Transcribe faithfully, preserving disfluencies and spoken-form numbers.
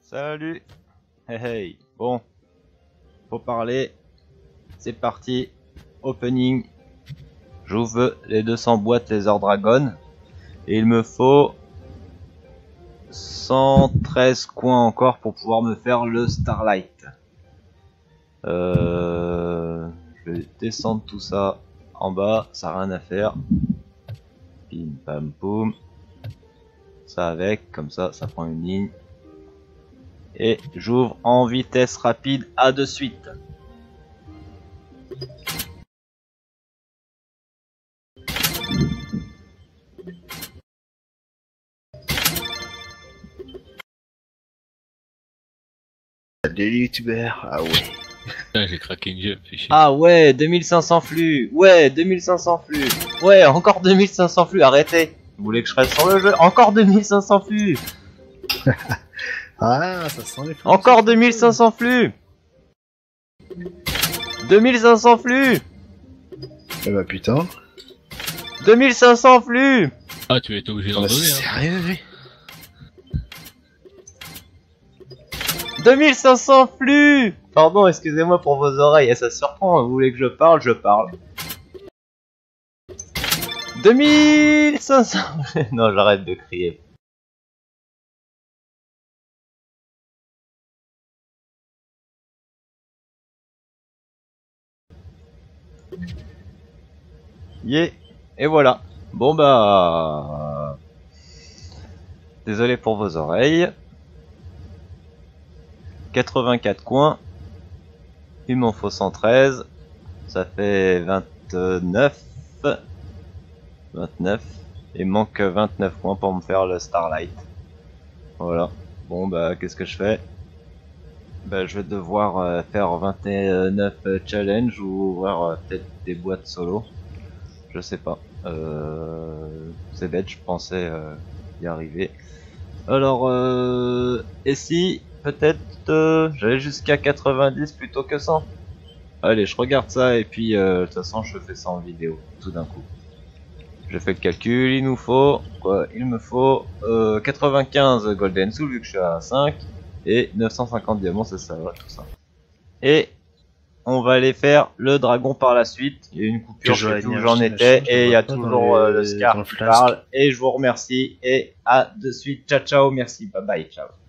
Salut. Hey hey. Bon, faut parler. C'est parti. Opening. J'ouvre les deux cents boîtes Laser Dragon. Et il me faut cent treize coins encore pour pouvoir me faire le Starlight. Euh, je vais descendre tout ça en bas, ça n'a rien à faire. Pim pam poum. Ça avec, comme ça, ça prend une ligne. Et j'ouvre en vitesse rapide, à de suite. Des youtubeurs, ah ouais. Putain, j'ai craqué une jump, c'est chiant. Ah ouais, deux mille cinq cents flux. Ouais, deux mille cinq cents flux. Ouais, encore deux mille cinq cents flux, arrêtez. Vous voulez que je reste sur le jeu? Encore deux mille cinq cents flux. Ah, ça sent les flux. Encore deux mille cinq cents flux. deux mille cinq cents flux. Eh bah putain. deux mille cinq cents flux. Ah, tu vas être obligé d'en Bah, donner, hein. sérieux, lui. deux mille cinq cents flux. Pardon, excusez-moi pour vos oreilles, ça surprend, vous voulez que je parle, je parle. deux mille cinq cents. Non, j'arrête de crier. Yeah. Et voilà. Bon bah... Désolé pour vos oreilles. quatre-vingt-quatre coins. Il m'en faut cent treize. Ça fait vingt-neuf. vingt-neuf. Il manque vingt-neuf coins pour me faire le Starlight. Voilà. Bon bah qu'est-ce que je fais? Bah je vais devoir euh, faire vingt-neuf challenge ou ouvrir euh, peut-être des boîtes solo. Je sais pas. Euh, C'est bête, je pensais euh, y arriver. Alors, euh, et si peut-être euh, j'allais jusqu'à quatre-vingt-dix plutôt que cent? Allez, je regarde ça et puis euh, de toute façon je fais ça en vidéo tout d'un coup. Je fais le calcul, il nous faut quoi? Il me faut euh, quatre-vingt-quinze Golden Soul vu que je suis à cinq et neuf cent cinquante diamants, c'est ça, ouais, tout ça. Et on va aller faire le dragon par la suite. Il y a une coupure, je sais plus où j'en étais, et il y a toujours euh, le Scar qui parle. Et je vous remercie et à de suite. Ciao ciao, merci, bye bye, ciao.